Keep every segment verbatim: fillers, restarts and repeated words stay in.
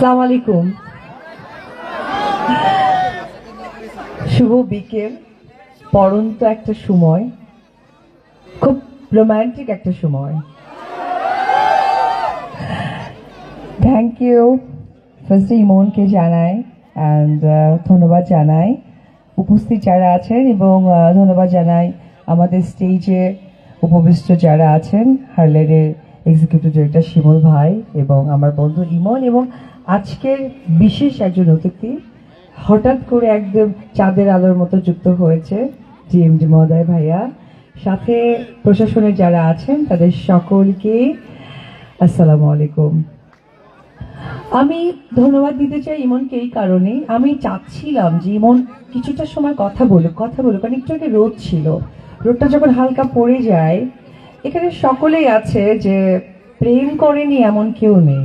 আসসালামু আলাইকুম। শুভ বিকেল, পরন্ত একটা সময়, খুব রোমান্টিক একটা সময়। থ্যাংক ইউ ফার্স্টে ইমনকে জানাই অ্যান্ড ধন্যবাদ জানাই উপস্থিত যারা আছেন এবং ধন্যবাদ জানাই আমাদের স্টেজে উপবিষ্ট যারা আছেন, হারলেনের এক্সিকিউটিভ ডিরেক্টর শিমুল ভাই এবং আমার বন্ধু ইমন এবং আজকের বিশেষ একজন অতিথি হঠাৎ করে একদম চাঁদের আলোর মতো যুক্ত হয়েছে জিএমডি মহোদয় ভাইয়া, সাথে প্রশাসনের যারা আছেন তাদের সকলকে আসসালামু আলাইকুম। আমি ধন্যবাদ দিতে চাই ইমনকে এই কারণে, আমি চাচ্ছিলাম যে ইমন কিছুটা সময় কথা বলুক কথা বলুক কারণ একটু আগে রোদ ছিল, রোদটা যখন হালকা পড়ে যায়, এখানে সকলেই আছে যে প্রেম করেনি এমন কেউ নেই,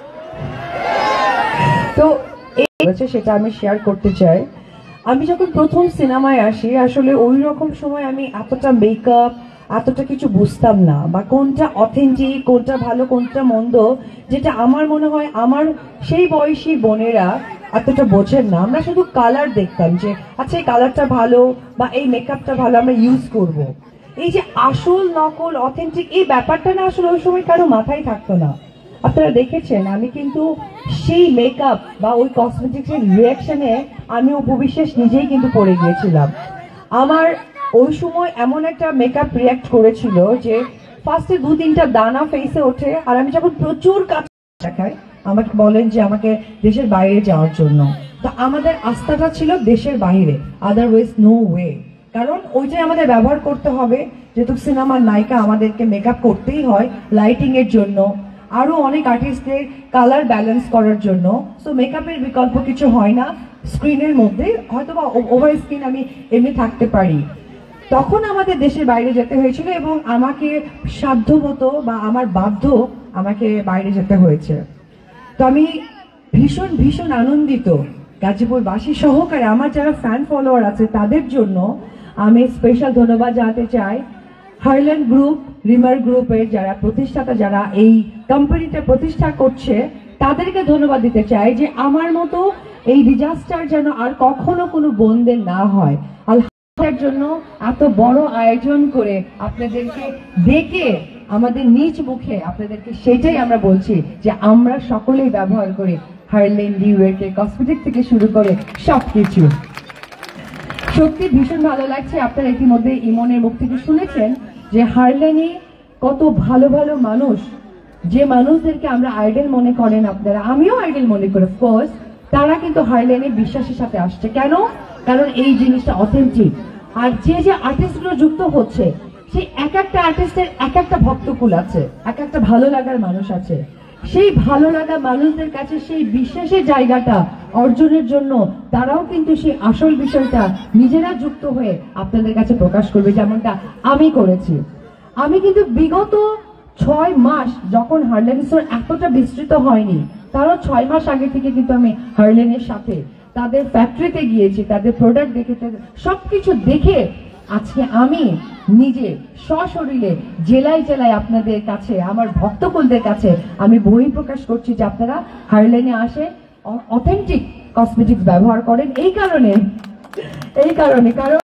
তো সেটা আমি শেয়ার করতে চাই। আমি যখন প্রথম সিনেমায় আসি আসলে ওই রকম সময় আমি এতটা মেকআপ এতটা কিছু বুঝতাম না, বা কোনটা অথেন্টিক কোনটা ভালো কোনটা মন্দ, যেটা আমার মনে হয় আমার সেই বয়সী বোনেরা এতটা বোঝেন না। আমরা শুধু কালার দেখতাম যে আচ্ছা এই কালারটা ভালো বা এই মেকআপটা ভালো আমরা ইউজ করব। এই যে আসল নকল অথেন্টিক এই ব্যাপারটা না আসলে ওই সময় কারো মাথায় থাকতো না। আপনারা দেখেছেন আমি কিন্তু সেই মেকআপ বা ওই কসমেটিক্সের রিয়াকশনে আমি অপু বিশ্বাস নিজেই কিন্তু পড়ে গিয়েছিলাম। আমার ওই সময় এমন একটা মেকআপ রিয়াক্ট করেছিল যে ফার্স্টে দু তিনটা দানা ফেসে ওঠে, আর আমি যখন প্রচুর কাজ দেখাই আমাকে বলেন যে আমাকে দেশের বাইরে যাওয়ার জন্য, তো আমাদের আস্থাটা ছিল দেশের বাইরে, আদারওয়াইজ নো ওয়ে, কারণ ওইটাই আমাদের ব্যবহার করতে হবে, যেহেতু সিনেমার নায়িকা আমাদেরকে মেকআপ করতেই হয় লাইটিং এর জন্য, আরো অনেক আর্টিস্টদের কালার ব্যালেন্স করার জন্য, সো মেকআপের বিকল্প কিছু হয় না স্ক্রিনের মধ্যে, হয়তো বা ওভার স্ক্রিন আমি এমনি থাকতে পারি। তখন আমাদের দেশের বাইরে যেতে হয়েছিল এবং আমাকে সাধ্যমতো বা আমার বাধ্য আমাকে বাইরে যেতে হয়েছে। তো আমি ভীষণ ভীষণ আনন্দিত, গাজীপুরবাসী সহকারে আমার যারা ফ্যান ফলোয়ার আছে তাদের জন্য আমি স্পেশাল ধন্যবাদ জানাতে চাই। হারল্যান্ড গ্রুপ, রিমার গ্রুপের যারা প্রতিষ্ঠাতা, যারা এই কোম্পানিটা প্রতিষ্ঠা করছে তাদেরকে ধন্যবাদ দিতে চাই যে আমার মতো এই ডিজাস্টার যেন আর কখনো কোনো বোনদের না হয়। আলহামদুলিল্লাহর জন্য এত বড় আয়োজন করে আপনাদেরকে ডেকে আমাদের নিজ মুখে আপনাদেরকে সেটাই আমরা বলছি যে আমরা সকলেই ব্যবহার করি হারল্যান্ড ডিওয়ারকে, কসমেটিক থেকে শুরু করে সবকিছু। সত্যি ভীষণ ভালো লাগছে। আপনারা ইতিমধ্যে ইমনের মুখ থেকে শুনেছেন যে হারল্যান্ডে কত ভালো ভালো মানুষ, যে মানুষদেরকে আমরা আইডল মনে করেন আপনারা, আমিও আইডল মনে করি ফার্স্ট, তারা কিন্তু হারল্যান্ডে বিশ্বাসের সাথে আসছে। কেন? কারণ এই জিনিসটা অথেন্টিক, আর যে যে আর্টিস্টগুলো যুক্ত হচ্ছে সেই এক একটা আর্টিস্টের এক একটা ভক্তকুল আছে, এক একটা ভালো লাগার মানুষ আছে। সেই ভালো লাগা মানুষদের কাছে সেই বিশ্বাসের জায়গাটা অর্জনের জন্য তারাও কিন্তু সেই আসল বিষয়টা নিজেরা যুক্ত হয়ে আপনাদের কাছে প্রকাশ করবে, যেমনটা আমি করেছি। আমি কিন্তু বিগত ছয় মাস যখন হারল্যান্ড স্টোর এতটা বিস্তৃত হয়নি, তারও ছয় মাস আগে থেকে কিন্তু আমি হারল্যান্ডের সাথে তাদের ফ্যাক্টরিতে গিয়েছি, তাদের প্রোডাক্ট দেখে সবকিছু দেখে আজকে আমি নিজে সশরীরে জেলায় জেলায় আপনাদের কাছে, আমার ভক্তকুলদের কাছে আমি বই প্রকাশ করছি যে আপনারা হারল্যান্ডে আসে অথেন্টিক কসমেটিক্স ব্যবহার করেন। এই কারণে এই কারণে কারণ